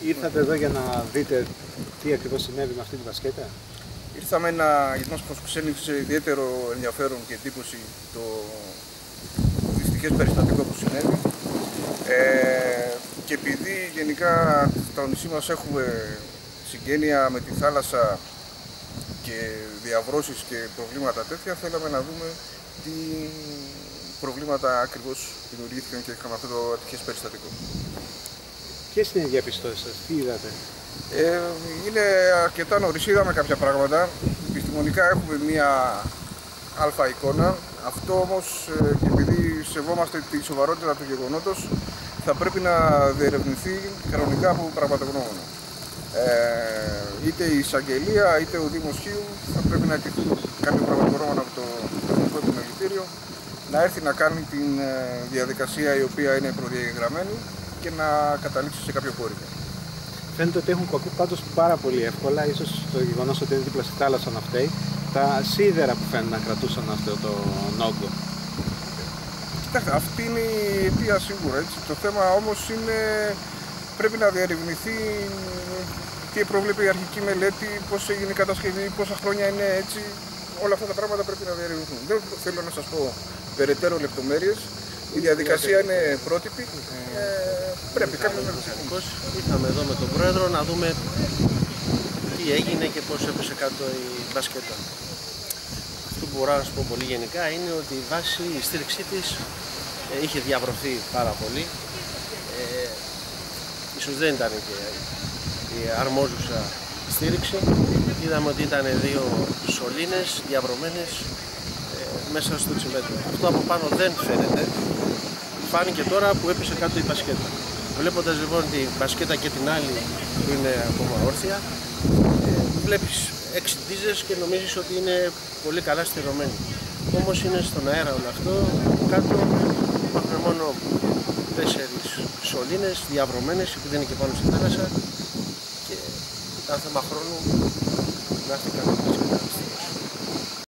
Ήρθατε εδώ για να δείτε τι ακριβώς συνέβη με αυτή τη μπασκέτα. Ήρθαμε γιατί μας προξένησε ιδιαίτερο ενδιαφέρον και εντύπωση το δυστυχές περιστατικό που συνέβη. Και επειδή γενικά στο νησί μας έχουμε συγγένεια με τη θάλασσα και διαβρώσεις και προβλήματα τέτοια, θέλαμε να δούμε τι προβλήματα ακριβώς δημιουργήθηκαν και είχαμε αυτό το ατυχές περιστατικό. Ποιες είναι οι διαπιστώσεις σας, τι είδατε? Είναι αρκετά νωρίς, είδαμε κάποια πράγματα. Επιστημονικά έχουμε μία αλφα εικόνα. Αυτό όμως, και επειδή σεβόμαστε τη σοβαρότητα του γεγονότος, θα πρέπει να διερευνηθεί κανονικά από πραγματογνώμονα. Είτε η εισαγγελία είτε ο Δήμος Χίου θα πρέπει να αιτηθούν κάποιο πραγματογνώμονα από το Εθνικό Επιμελητήριο να έρθει να κάνει τη διαδικασία η οποία είναι προδιαγραμμένη και να καταλήξει σε κάποιο κώδικα. Φαίνεται ότι έχουν κοπεί πάντως πάρα πολύ εύκολα, ίσως το γεγονός ότι είναι δίπλα στη θάλασσα να φταίει, τα σίδερα που φαίνεται να κρατούσαν αυτό το όγκο. Κοιτάξτε, αυτή είναι η αιτία σίγουρα. Έτσι. Το θέμα όμως είναι πρέπει να διερευνηθεί τι προβλέπει η αρχική μελέτη, πώς έγινε η κατασκευή, πόσα χρόνια είναι έτσι. Όλα αυτά τα πράγματα πρέπει να διερευνηθούν. Δεν θέλω να σας πω περαιτέρω λεπτομέρειες. Η διαδικασία είναι πρότυπη. Πρέπει κάποιος να το. Ήρθαμε εδώ με τον Πρόεδρο να δούμε τι έγινε και πώς έπεσε κάτω η μπασκέτα. Αυτό που μπορώ να σας πω πολύ γενικά είναι ότι η βάση, η στήριξή της είχε διαβρωθεί πάρα πολύ. Ίσως δεν ήταν και η αρμόζουσα στήριξη. Είδαμε ότι ήταν δύο σωλήνες διαβρωμένες μέσα στο τσιμέντο. Αυτό από πάνω δεν φαίνεται. Φάνηκε τώρα που έπεσε κάτω η μπασκέτα. Βλέποντας λοιπόν την μπασκέτα και την άλλη που είναι ακόμα όρθια, βλέπεις 6 ντίζες και νομίζεις ότι είναι πολύ καλά στηρωμένη. Όμως είναι στον αέρα όλο αυτό, κάτω υπάρχουν μόνο 4 σωλήνες διαβρωμένες επειδή είναι και πάνω στη θάλασσα και ήταν θέμα χρόνου να έρθει κάτω η μπασκέτα.